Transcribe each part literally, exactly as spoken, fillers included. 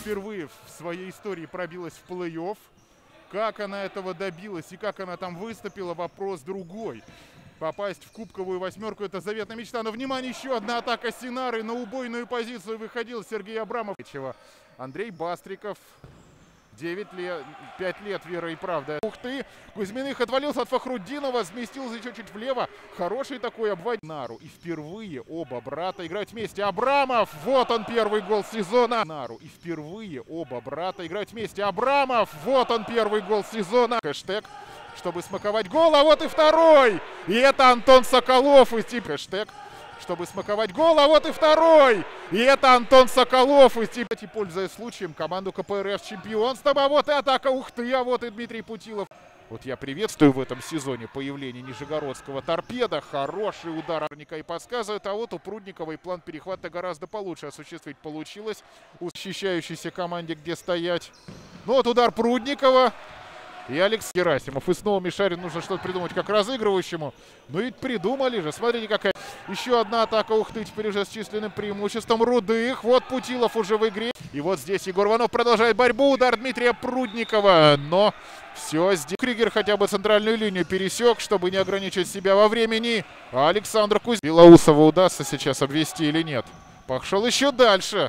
впервые в своей истории пробилась в плей-офф. Как она этого добилась и как она там выступила, вопрос другой. Попасть в кубковую восьмерку — это заветная мечта. Но, внимание, еще одна атака Синары. На убойную позицию выходил Сергей Абрамов. Андрей Бастриков. девять лет, пять лет, вера и правда. Ух ты! Кузьминых отвалился от Фахруддинова, сместился еще чуть влево. Хороший такой обвод. Нару. И впервые оба брата играют вместе. Абрамов! Вот он, первый гол сезона. Нару. И впервые оба брата играют вместе. Абрамов! Вот он, первый гол сезона. Хэштег, чтобы смаковать гол. А вот и второй! И это Антон Соколов из типа. Хэштег, чтобы смаковать гол, а вот и второй! И это Антон Соколов из типа. Пользуясь случаем, команду ка пэ эр эф с чемпионством, а вот и атака, ух ты, а вот и Дмитрий Путилов. Вот я приветствую в этом сезоне появление нижегородского торпеда. Хороший удар и подсказывает, а вот у Прудниковой план перехвата гораздо получше осуществить получилось. У защищающейся команде где стоять. Ну вот удар Прудникова. И Алекс Герасимов. И снова Мишарин, нужно что-то придумать как разыгрывающему. Ну ведь придумали же. Смотрите, какая еще одна атака. Ух ты, теперь уже с численным преимуществом Рудых. Вот Путилов уже в игре. И вот здесь Егор Иванов продолжает борьбу. Удар Дмитрия Прудникова. Но все здесь. Кригер хотя бы центральную линию пересек, чтобы не ограничить себя во времени. А Александр Кузь... Белоусова удастся сейчас обвести или нет? Пошел еще дальше.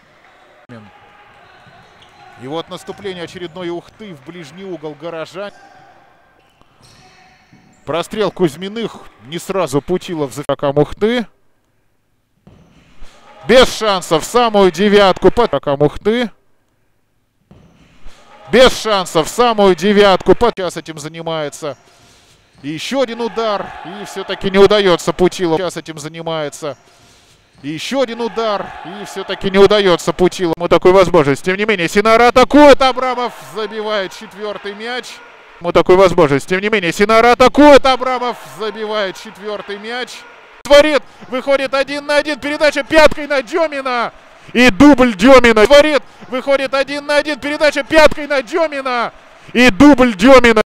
И вот наступление очередной ухты в ближний угол Горожан. Прострел Кузьминых. Не сразу Путилов за атакам Ухты. Без шансов. Самую девятку по атакам Ухты. Без шансов. Самую девятку. По... Сейчас этим занимается. И еще один удар. И все-таки не удается Путилов. Сейчас этим занимается. И еще один удар. И все-таки не удается Путилову такой возможности. Тем не менее, Синара атакует. Абрамов забивает четвертый мяч. Ему такой возможности. Тем не менее, Синара атакует. Абрамов забивает четвертый мяч. Творит. Выходит один на один. Передача пяткой на Демина. И дубль Демина. Творит. Выходит один на один. Передача пяткой на Демина. И дубль Демина.